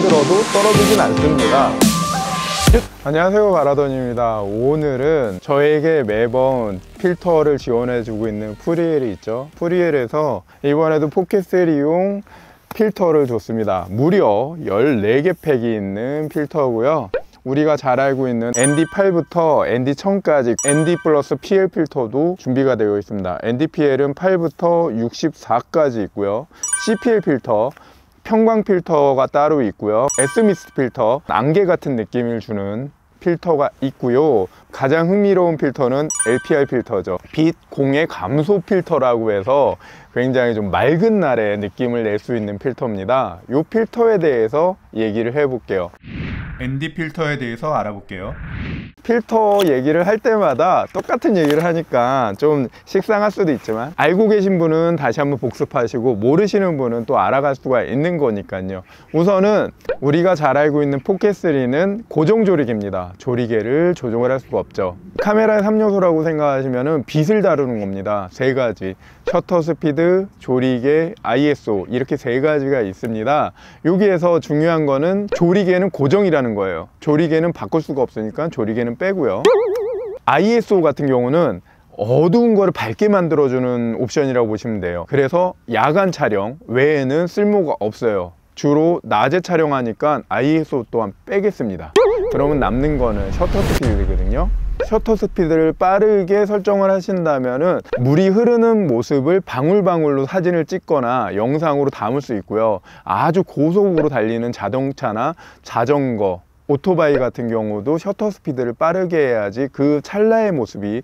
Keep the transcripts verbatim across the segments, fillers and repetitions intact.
힘들어도 떨어지진 않습니다. 안녕하세요, 바라던입니다. 오늘은 저에게 매번 필터를 지원해주고 있는 프리엘이 있죠. 프리엘에서 이번에도 포켓쓰리용 필터를 줬습니다. 무려 열네 개 팩이 있는 필터고요. 우리가 잘 알고 있는 엔디 팔부터 엔디 천까지 엔디 플러스 피엘 필터도 준비가 되어 있습니다. 엔디피엘은 팔부터 육십사까지 있고요. 씨피엘 필터, 평광 필터가 따로 있고요. S미스트 필터, 안개 같은 느낌을 주는 필터가 있고요. 가장 흥미로운 필터는 엘피알 필터죠. 빛 공해 감소 필터라고 해서 굉장히 좀 맑은 날의 느낌을 낼 수 있는 필터입니다. 이 필터에 대해서 얘기를 해볼게요. 엔디 필터에 대해서 알아볼게요. 필터 얘기를 할 때마다 똑같은 얘기를 하니까 좀 식상할 수도 있지만, 알고 계신 분은 다시 한번 복습하시고 모르시는 분은 또 알아갈 수가 있는 거니까요. 우선은 우리가 잘 알고 있는 포켓쓰리는 고정 조리개입니다. 조리개를 조종을 할 수가 없죠. 카메라의 삼 요소라고 생각하시면 빛을 다루는 겁니다. 세 가지, 셔터 스피드, 조리개, 아이에스오, 이렇게 세 가지가 있습니다. 여기에서 중요한 거는 조리개는 고정이라는 거예요. 조리개는 바꿀 수가 없으니까 조리개는 빼고요. 아이에스오 같은 경우는 어두운 거를 밝게 만들어주는 옵션이라고 보시면 돼요. 그래서 야간 촬영 외에는 쓸모가 없어요. 주로 낮에 촬영하니까 아이에스오 또한 빼겠습니다. 그러면 남는 거는 셔터 스피드거든요. 셔터 스피드를 빠르게 설정을 하신다면은 물이 흐르는 모습을 방울방울로 사진을 찍거나 영상으로 담을 수 있고요. 아주 고속으로 달리는 자동차나 자전거, 오토바이 같은 경우도 셔터 스피드를 빠르게 해야지 그 찰나의 모습이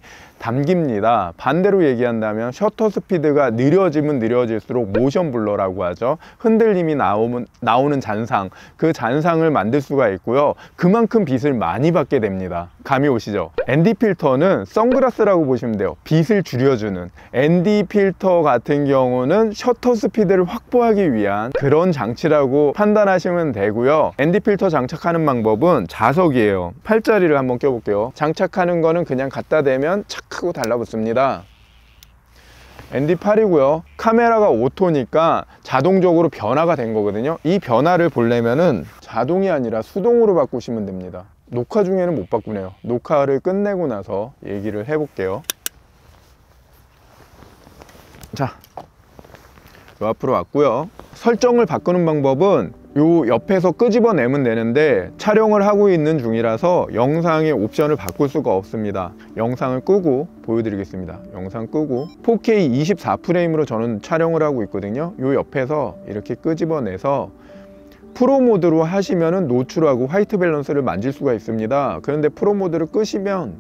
담깁니다. 반대로 얘기한다면 셔터 스피드가 느려지면 느려질수록 모션 블러라고 하죠. 흔들림이 나오면, 나오는 잔상, 그 잔상을 만들 수가 있고요. 그만큼 빛을 많이 받게 됩니다. 감이 오시죠? 엔디 필터는 선글라스라고 보시면 돼요. 빛을 줄여주는. 엔디 필터 같은 경우는 셔터 스피드를 확보하기 위한 그런 장치라고 판단하시면 되고요. 엔디 필터 장착하는 방법은 자석이에요. 팔짜리를 한번 껴볼게요. 장착하는 거는 그냥 갖다 대면 착 하고 달라붙습니다. 엔디 팔이고요. 카메라가 오토니까 자동적으로 변화가 된 거거든요. 이 변화를 보려면은 자동이 아니라 수동으로 바꾸시면 됩니다. 녹화 중에는 못 바꾸네요. 녹화를 끝내고 나서 얘기를 해볼게요. 자, 요 앞으로 왔고요. 설정을 바꾸는 방법은 요 옆에서 끄집어내면 되는데 촬영을 하고 있는 중이라서 영상의 옵션을 바꿀 수가 없습니다. 영상을 끄고 보여드리겠습니다. 영상 끄고 포케이 이십사 프레임으로 저는 촬영을 하고 있거든요. 요 옆에서 이렇게 끄집어내서 프로 모드로 하시면은 노출하고 화이트 밸런스를 만질 수가 있습니다. 그런데 프로 모드를 끄시면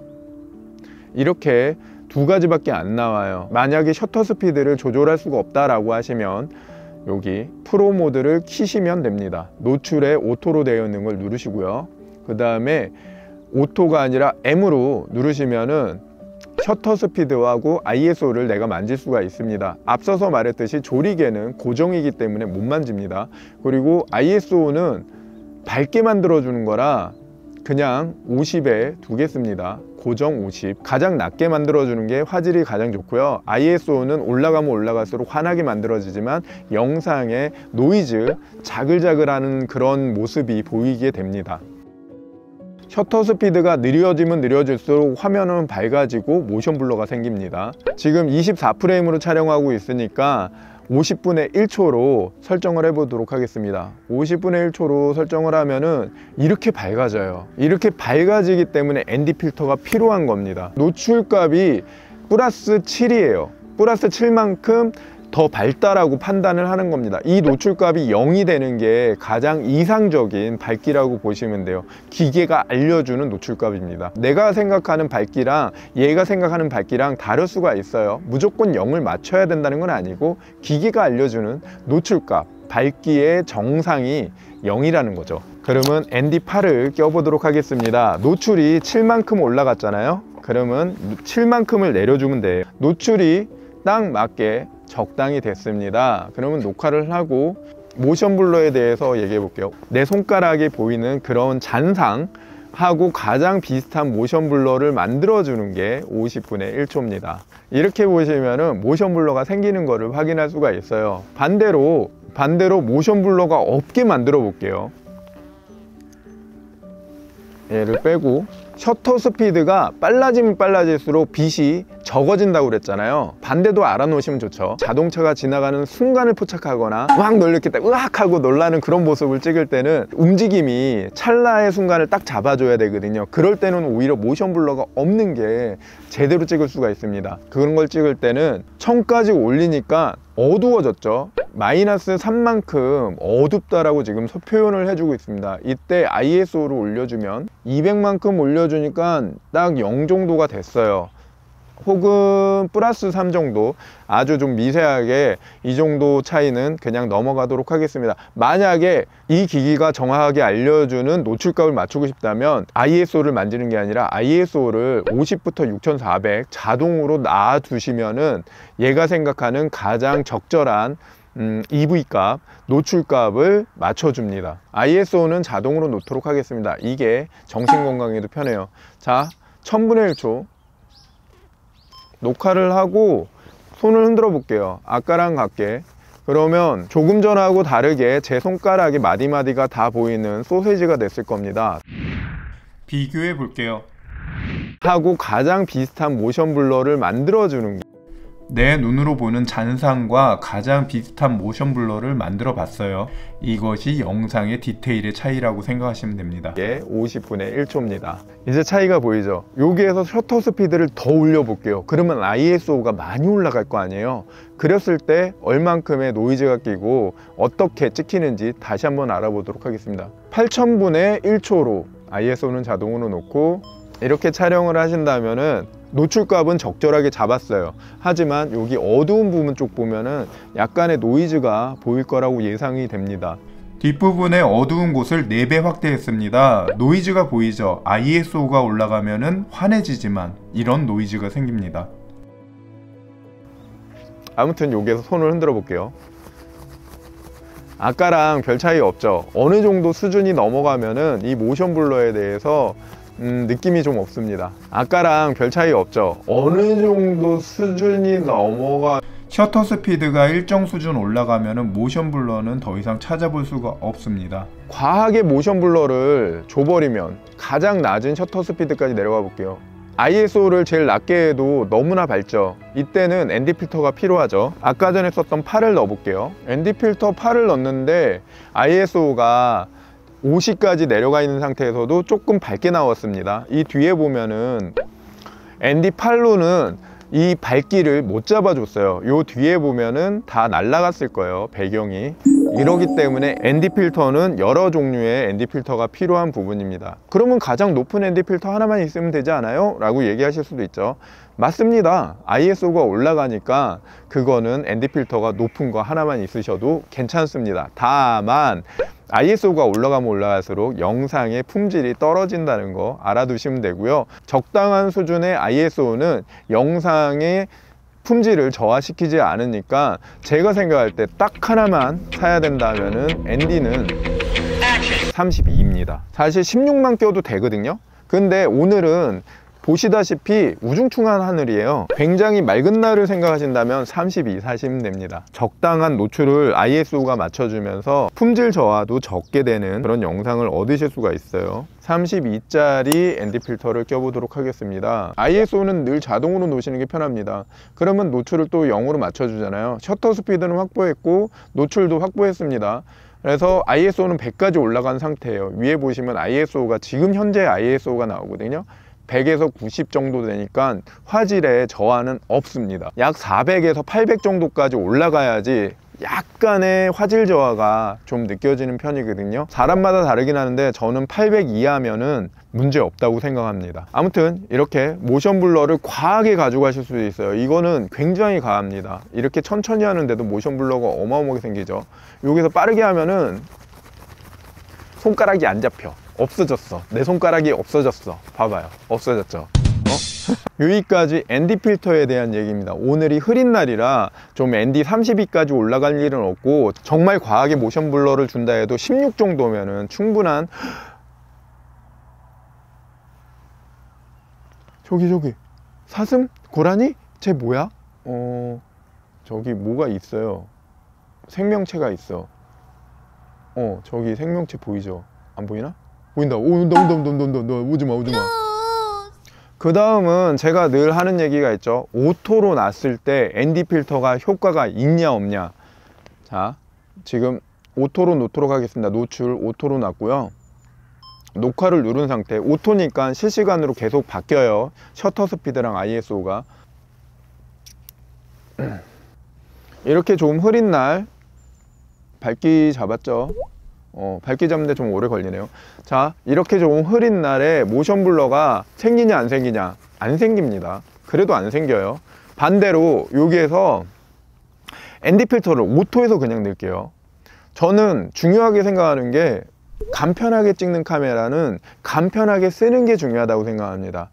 이렇게 두 가지밖에 안 나와요. 만약에 셔터 스피드를 조절할 수가 없다라고 하시면 여기 프로 모드를 키시면 됩니다. 노출에 오토로 되어 있는 걸 누르시고요. 그 다음에 오토가 아니라 M으로 누르시면은 셔터 스피드하고 아이에스오를 내가 만질 수가 있습니다. 앞서서 말했듯이 조리개는 고정이기 때문에 못 만집니다. 그리고 아이에스오는 밝게 만들어 주는 거라 그냥 오십에 두겠습니다. 고정 오십. 가장 낮게 만들어주는 게 화질이 가장 좋고요. 아이에스오는 올라가면 올라갈수록 환하게 만들어지지만 영상에 노이즈, 자글자글하는 그런 모습이 보이게 됩니다. 셔터 스피드가 느려지면 느려질수록 화면은 밝아지고 모션 블러가 생깁니다. 지금 이십사 프레임으로 촬영하고 있으니까 오십 분의 일 초로 설정을 해보도록 하겠습니다. 오십 분의 일 초로 설정을 하면은 이렇게 밝아져요. 이렇게 밝아지기 때문에 엔디 필터가 필요한 겁니다. 노출값이 플러스 칠이에요. 플러스 칠만큼 더 밝다라고 판단을 하는 겁니다. 이 노출값이 영이 되는 게 가장 이상적인 밝기라고 보시면 돼요. 기계가 알려주는 노출값입니다. 내가 생각하는 밝기랑 얘가 생각하는 밝기랑 다를 수가 있어요. 무조건 영을 맞춰야 된다는 건 아니고 기계가 알려주는 노출값, 밝기의 정상이 영이라는 거죠. 그러면 엔디 팔을 껴보도록 하겠습니다. 노출이 칠만큼 올라갔잖아요. 그러면 칠만큼을 내려주면 돼요. 노출이 딱 맞게 적당히 됐습니다. 그러면 녹화를 하고 모션 블러에 대해서 얘기해 볼게요. 내 손가락에 보이는 그런 잔상, 하고 가장 비슷한 모션 블러를 만들어 주는 게 오십분의 일 초입니다. 이렇게 보시면은 모션 블러가 생기는 것을 확인할 수가 있어요. 반대로 반대로 모션 블러가 없게 만들어 볼게요. 얘를 빼고, 셔터 스피드가 빨라지면 빨라질수록 빛이 적어진다고 그랬잖아요. 반대도 알아놓으시면 좋죠. 자동차가 지나가는 순간을 포착하거나 막 놀랬겠다 으악 하고 놀라는 그런 모습을 찍을 때는 움직임이 찰나의 순간을 딱 잡아줘야 되거든요. 그럴 때는 오히려 모션 블러가 없는 게 제대로 찍을 수가 있습니다. 그런 걸 찍을 때는 천까지 올리니까 어두워졌죠. 마이너스 삼만큼 어둡다라고 지금 표현을 해주고 있습니다. 이때 아이에스오를 올려주면 이백만큼 올려주니까 딱 영 정도가 됐어요. 혹은 플러스 삼 정도, 아주 좀 미세하게 이 정도 차이는 그냥 넘어가도록 하겠습니다. 만약에 이 기기가 정확하게 알려주는 노출값을 맞추고 싶다면 아이에스오를 만지는 게 아니라 아이에스오를 오십부터 육천사백 자동으로 놔두시면은 얘가 생각하는 가장 적절한 음, 이브이 값, 노출값을 맞춰줍니다. 아이에스오는 자동으로 놓도록 하겠습니다. 이게 정신건강에도 편해요. 자, 천분의 일 초 녹화를 하고 손을 흔들어 볼게요. 아까랑 같게. 그러면 조금 전하고 다르게 제 손가락이 마디마디가 다 보이는 소세지가 됐을 겁니다. 비교해 볼게요. 하고 가장 비슷한 모션 블러를 만들어 주는 게, 내 눈으로 보는 잔상과 가장 비슷한 모션 블러를 만들어 봤어요. 이것이 영상의 디테일의 차이라고 생각하시면 됩니다. 이게 오십분의 일 초입니다. 이제 차이가 보이죠? 여기에서 셔터 스피드를 더 올려 볼게요. 그러면 아이에스오가 많이 올라갈 거 아니에요. 그랬을 때 얼만큼의 노이즈가 끼고 어떻게 찍히는지 다시 한번 알아보도록 하겠습니다. 팔천분의 일 초로 아이에스오는 자동으로 놓고 이렇게 촬영을 하신다면은 노출값은 적절하게 잡았어요. 하지만 여기 어두운 부분 쪽 보면은 약간의 노이즈가 보일 거라고 예상이 됩니다. 뒷부분의 어두운 곳을 네 배 확대했습니다. 노이즈가 보이죠? 아이에스오가 올라가면은 환해지지만 이런 노이즈가 생깁니다. 아무튼 여기에서 손을 흔들어 볼게요. 아까랑 별 차이 없죠? 어느 정도 수준이 넘어가면은 이 모션 블러에 대해서 음, 느낌이 좀 없습니다. 아까랑 별 차이 없죠? 어느 정도 수준이 넘어가, 셔터 스피드가 일정 수준 올라가면은 모션 블러는 더 이상 찾아볼 수가 없습니다. 과하게 모션 블러를 줘버리면 가장 낮은 셔터 스피드까지 내려가 볼게요. 아이에스오를 제일 낮게 해도 너무나 밝죠? 이때는 엔디 필터가 필요하죠. 아까 전에 썼던 팔을 넣어 볼게요. 엔디 필터 팔을 넣는데 아이에스오가 오십까지 내려가 있는 상태에서도 조금 밝게 나왔습니다. 이 뒤에 보면은 엔디 팔로는 이 밝기를 못 잡아줬어요. 요 뒤에 보면은 다 날라갔을 거예요, 배경이. 이러기 때문에 엔디 필터는 여러 종류의 엔디 필터가 필요한 부분입니다. 그러면 가장 높은 엔디 필터 하나만 있으면 되지 않아요? 라고 얘기하실 수도 있죠. 맞습니다. 아이에스오가 올라가니까 그거는 엔디 필터가 높은 거 하나만 있으셔도 괜찮습니다. 다만 아이에스오가 올라가면 올라갈수록 영상의 품질이 떨어진다는 거 알아두시면 되고요. 적당한 수준의 아이에스오는 영상의 품질을 저하시키지 않으니까 제가 생각할 때 딱 하나만 사야 된다면은 엔디는 삼십이입니다. 사실 십육만 껴도 되거든요. 근데 오늘은 보시다시피 우중충한 하늘이에요. 굉장히 맑은 날을 생각하신다면 삼십이 사시면 됩니다. 적당한 노출을 아이에스오가 맞춰주면서 품질 저하도 적게 되는 그런 영상을 얻으실 수가 있어요. 삼십이짜리 엔디 필터를 껴보도록 하겠습니다. 아이에스오는 늘 자동으로 놓으시는 게 편합니다. 그러면 노출을 또 영으로 맞춰주잖아요. 셔터 스피드는 확보했고 노출도 확보했습니다. 그래서 아이에스오는 백까지 올라간 상태예요. 위에 보시면 아이에스오가 지금 현재 아이에스오가 나오거든요. 백에서 구십 정도 되니까 화질에 저하는 없습니다. 약 사백에서 팔백 정도까지 올라가야지 약간의 화질 저하가 좀 느껴지는 편이거든요. 사람마다 다르긴 하는데 저는 팔백 이하면은 문제 없다고 생각합니다. 아무튼 이렇게 모션 블러를 과하게 가져가실 수도 있어요. 이거는 굉장히 과합니다. 이렇게 천천히 하는데도 모션 블러가 어마어마하게 생기죠. 여기서 빠르게 하면은 손가락이 안 잡혀. 없어졌어. 내 손가락이 없어졌어. 봐봐요. 없어졌죠. 어? 여기까지 엔디 필터에 대한 얘기입니다. 오늘이 흐린 날이라 좀 엔디 삼십이까지 올라갈 일은 없고 정말 과하게 모션 블러를 준다 해도 십육 정도면은 충분한 저기 저기 사슴? 고라니? 쟤 뭐야? 어... 저기 뭐가 있어요. 생명체가 있어. 어 저기 생명체 보이죠? 안 보이나? 보인다. 오, 온다 온다 온다 온다 온다. 오지마 오지마. 그 다음은 제가 늘 하는 얘기가 있죠. 오토로 놨을 때 엔디 필터가 효과가 있냐 없냐. 자 지금 오토로 놓도록 하겠습니다. 노출 오토로 놨고요. 녹화를 누른 상태. 오토니까 실시간으로 계속 바뀌어요. 셔터 스피드랑 아이에스오가. 이렇게 좀 흐린 날 밝기 잡았죠. 어, 밝기 잡는데 좀 오래 걸리네요. 자 이렇게 좀 흐린 날에 모션 블러가 생기냐 안 생기냐? 안 생깁니다. 그래도 안 생겨요. 반대로 여기에서 엔디 필터를 오토에서 그냥 넣을게요. 저는 중요하게 생각하는 게 간편하게 찍는 카메라는 간편하게 쓰는 게 중요하다고 생각합니다.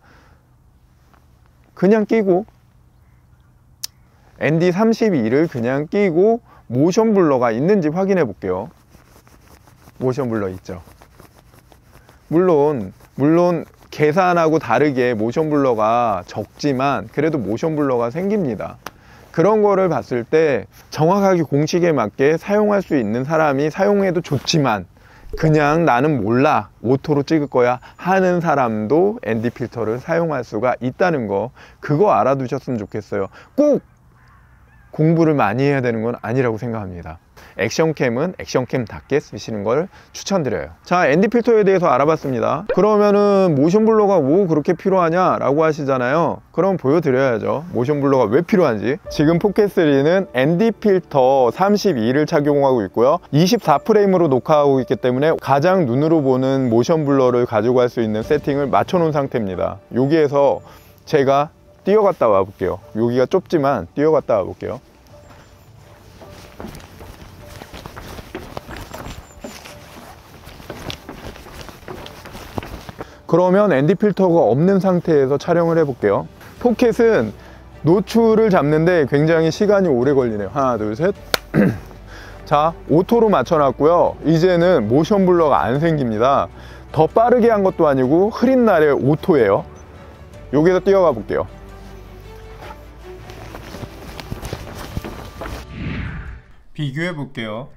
그냥 끼고 엔디 삼십이를 그냥 끼고 모션 블러가 있는지 확인해 볼게요. 모션 블러 있죠. 물론 물론 계산하고 다르게 모션 블러가 적지만 그래도 모션 블러가 생깁니다. 그런 거를 봤을 때 정확하게 공식에 맞게 사용할 수 있는 사람이 사용해도 좋지만 그냥 나는 몰라 오토로 찍을 거야 하는 사람도 엔디 필터를 사용할 수가 있다는 거, 그거 알아두셨으면 좋겠어요. 꼭 공부를 많이 해야 되는 건 아니라고 생각합니다. 액션캠은 액션캠답게 쓰시는 걸 추천드려요. 자, 엔디 필터에 대해서 알아봤습니다. 그러면은 모션 블러가 뭐 그렇게 필요하냐 라고 하시잖아요. 그럼 보여드려야죠. 모션 블러가 왜 필요한지. 지금 포켓쓰리는 엔디 필터 삼십이를 착용하고 있고요. 이십사 프레임으로 녹화하고 있기 때문에 가장 눈으로 보는 모션 블러를 가져갈 수 있는 세팅을 맞춰 놓은 상태입니다. 여기에서 제가 뛰어갔다 와 볼게요. 여기가 좁지만 뛰어갔다 와 볼게요. 그러면 엔디 필터가 없는 상태에서 촬영을 해 볼게요. 포켓은 노출을 잡는데 굉장히 시간이 오래 걸리네요. 하나 둘 셋. 자, 오토로 맞춰 놨고요. 이제는 모션 블러가 안 생깁니다. 더 빠르게 한 것도 아니고 흐린 날에 오토예요. 여기서 뛰어가 볼게요. 비교해 볼게요.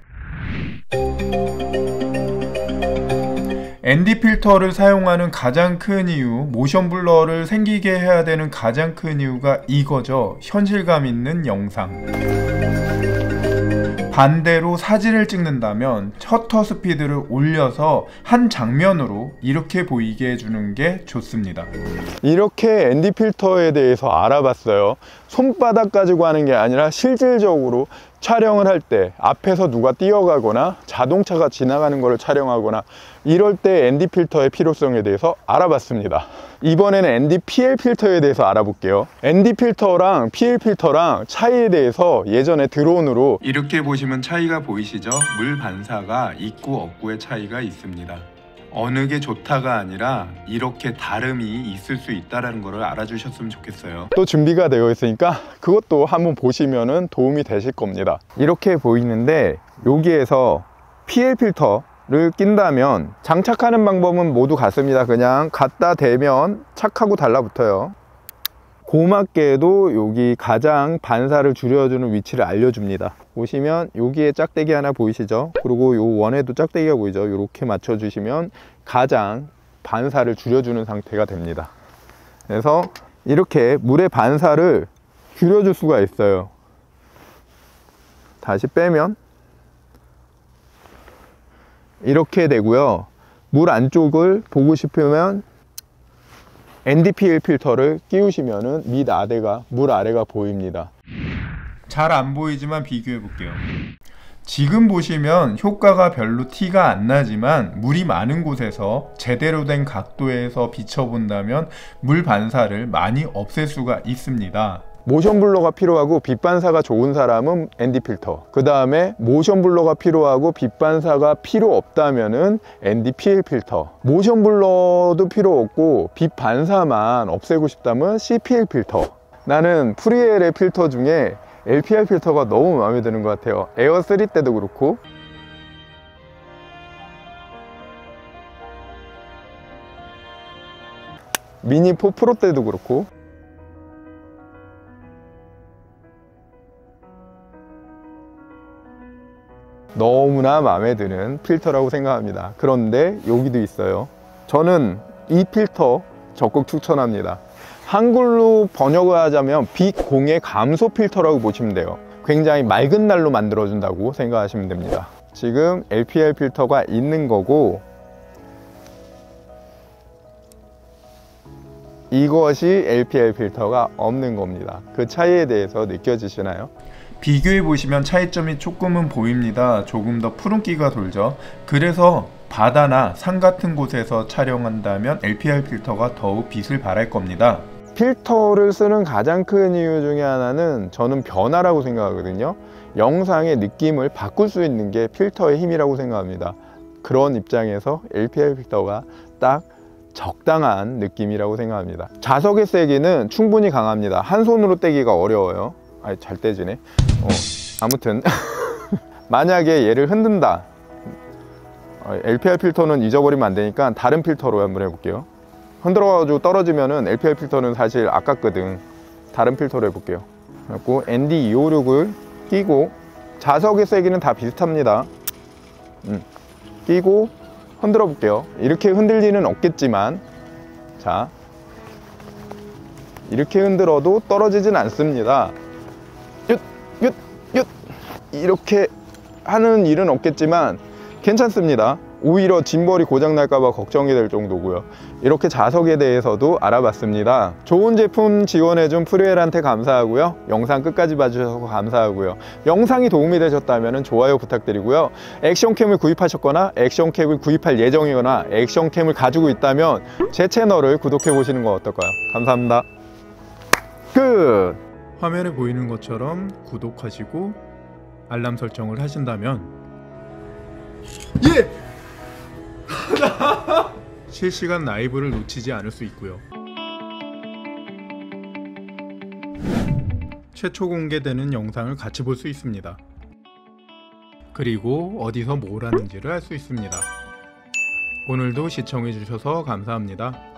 엔디 필터를 사용하는 가장 큰 이유, 모션 블러를 생기게 해야 되는 가장 큰 이유가 이거죠. 현실감 있는 영상. 반대로 사진을 찍는다면 셔터 스피드를 올려서 한 장면으로 이렇게 보이게 해주는 게 좋습니다. 이렇게 엔디 필터에 대해서 알아봤어요. 손바닥 가지고 하는 게 아니라 실질적으로 촬영을 할 때 앞에서 누가 뛰어가거나 자동차가 지나가는 것을 촬영하거나 이럴 때 엔디 필터의 필요성에 대해서 알아봤습니다. 이번에는 엔디 피엘 필터에 대해서 알아볼게요. 엔디 필터랑 피엘 필터랑 차이에 대해서 예전에 드론으로 이렇게 보시면 차이가 보이시죠? 물 반사가 있고 없고의 차이가 있습니다. 어느 게 좋다가 아니라 이렇게 다름이 있을 수 있다는 것을 알아주셨으면 좋겠어요. 또 준비가 되어 있으니까 그것도 한번 보시면 도움이 되실 겁니다. 이렇게 보이는데 여기에서 피엘 필터를 낀다면 장착하는 방법은 모두 같습니다. 그냥 갖다 대면 착하고 달라붙어요. 고맙게도 여기 가장 반사를 줄여주는 위치를 알려줍니다. 보시면 여기에 짝대기 하나 보이시죠? 그리고 요 원에도 짝대기가 보이죠? 이렇게 맞춰주시면 가장 반사를 줄여주는 상태가 됩니다. 그래서 이렇게 물의 반사를 줄여줄 수가 있어요. 다시 빼면 이렇게 되고요. 물 안쪽을 보고 싶으면 엔디 피엘 필터를 끼우시면은 밑 아래가 물 아래가 보입니다. 잘 안 보이지만 비교해 볼게요. 지금 보시면 효과가 별로 티가 안 나지만 물이 많은 곳에서 제대로 된 각도에서 비춰본다면 물 반사를 많이 없앨 수가 있습니다. 모션 블러가 필요하고 빛 반사가 좋은 사람은 엔디 필터, 그 다음에 모션 블러가 필요하고 빛 반사가 필요 없다면은 엔디 피엘 필터, 모션 블러도 필요 없고 빛 반사만 없애고 싶다면 씨피엘 필터. 나는 프리엘의 필터 중에 엘피알 필터가 너무 마음에 드는 것 같아요. 에어 쓰리 때도 그렇고. 미니 사 프로 때도 그렇고. 너무나 마음에 드는 필터라고 생각합니다. 그런데 여기도 있어요. 저는 이 필터 적극 추천합니다. 한글로 번역을 하자면 빛공해 감소 필터라고 보시면 돼요. 굉장히 맑은 날로 만들어준다고 생각하시면 됩니다. 지금 엘피엘 필터가 있는 거고, 이것이 엘피엘 필터가 없는 겁니다. 그 차이에 대해서 느껴지시나요? 비교해 보시면 차이점이 조금은 보입니다. 조금 더 푸른기가 돌죠. 그래서 바다나 산 같은 곳에서 촬영한다면 엘피엘 필터가 더욱 빛을 발할 겁니다. 필터를 쓰는 가장 큰 이유 중에 하나는 저는 변화라고 생각하거든요. 영상의 느낌을 바꿀 수 있는 게 필터의 힘이라고 생각합니다. 그런 입장에서 엘피엘 필터가 딱 적당한 느낌이라고 생각합니다. 자석의 세기는 충분히 강합니다. 한 손으로 떼기가 어려워요. 아, 잘 떼지네. 어, 아무튼 만약에 얘를 흔든다, 엘피엘 필터는 잊어버리면 안 되니까 다른 필터로 한번 해볼게요. 흔들어가지고 떨어지면은 엘피엘 필터는 사실 아깝거든. 다른 필터로 해볼게요. 그리고 엔디 이오육을 끼고, 자석의 세기는 다 비슷합니다. 음, 끼고 흔들어 볼게요. 이렇게 흔들 리는 없겠지만, 자, 이렇게 흔들어도 떨어지진 않습니다. 윷, 윷, 윷. 이렇게 하는 일은 없겠지만 괜찮습니다. 오히려 짐벌이 고장 날까봐 걱정이 될 정도고요. 이렇게 자석에 대해서도 알아봤습니다. 좋은 제품 지원해준 프리웰한테 감사하고요. 영상 끝까지 봐주셔서 감사하고요. 영상이 도움이 되셨다면 좋아요 부탁드리고요. 액션캠을 구입하셨거나 액션캠을 구입할 예정이거나 액션캠을 가지고 있다면 제 채널을 구독해 보시는 건 어떨까요? 감사합니다. 끝! 화면에 보이는 것처럼 구독하시고 알람 설정을 하신다면 예! 실시간 라이브를 놓치지 않을 수 있고요. 최초 공개되는 영상을 같이 볼 수 있습니다. 그리고 어디서 뭘 하는지를 알 수 있습니다. 오늘도 시청해 주셔서 감사합니다.